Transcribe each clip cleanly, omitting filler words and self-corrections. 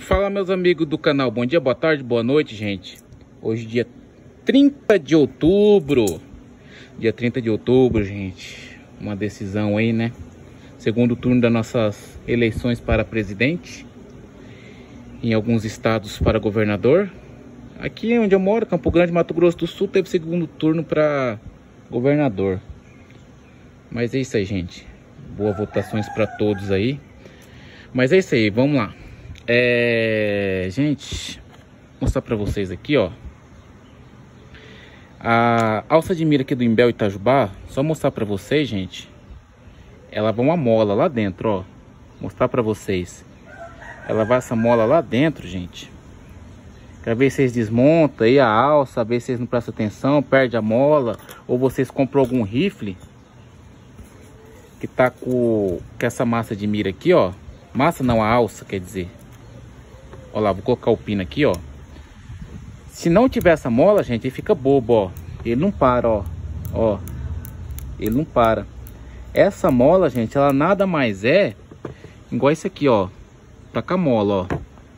Fala, meus amigos do canal, bom dia, boa tarde, boa noite, gente. Hoje dia 30 de outubro. Dia 30 de outubro, gente. Uma decisão aí, né? Segundo turno das nossas eleições para presidente. Em alguns estados para governador. Aqui onde eu moro, Campo Grande, Mato Grosso do Sul, teve segundo turno para governador. Mas é isso aí, gente. Boas votações para todos aí. Mas é isso aí, vamos lá. Gente, vou mostrar pra vocês aqui, ó. A alça de mira aqui do Imbel Itajubá. Só mostrar pra vocês, gente. Ela vai uma mola lá dentro, ó. Mostrar pra vocês. Ela vai essa mola lá dentro, gente. Quero ver se vocês desmontam aí a alça, ver se vocês não prestam atenção, perde a mola. Ou vocês compram algum rifle que tá com essa massa de mira aqui, ó. Massa não, a alça, quer dizer. Olha lá, vou colocar o pino aqui, ó. Se não tiver essa mola, gente, ele fica bobo, ó. Ele não para, ó. Ó. Ele não para. Essa mola, gente, ela nada mais é igual isso aqui, ó. Tá com a mola, ó. Pra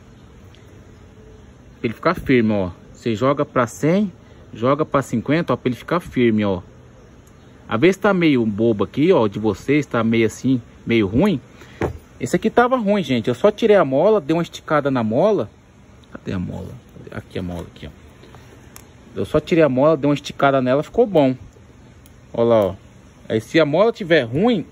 ele ficar firme, ó. Você joga pra 100, joga pra 50, ó, pra ele ficar firme, ó. Às vezes tá meio bobo aqui, ó, de vocês, tá meio assim, meio ruim. Esse aqui tava ruim, gente. Eu só tirei a mola, dei uma esticada na mola. Cadê a mola? Aqui a mola, aqui, ó. Eu só tirei a mola, dei uma esticada nela, ficou bom. Olha lá, ó. Aí se a mola tiver ruim,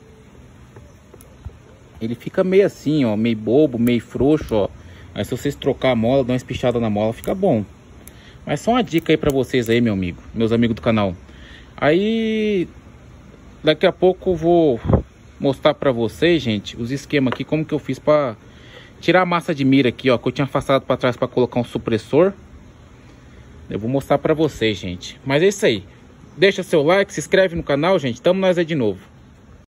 ele fica meio assim, ó. Meio bobo, meio frouxo, ó. Aí se vocês trocar a mola, dar uma espichada na mola, fica bom. Mas só uma dica aí pra vocês aí, meu amigo. Meus amigos do canal. Aí, daqui a pouco eu vou mostrar pra vocês, gente, os esquemas aqui, como que eu fiz pra tirar a massa de mira aqui, ó, que eu tinha afastado pra trás pra colocar um supressor. Eu vou mostrar pra vocês, gente. Mas é isso aí. Deixa seu like, se inscreve no canal, gente. Tamo nós aí de novo.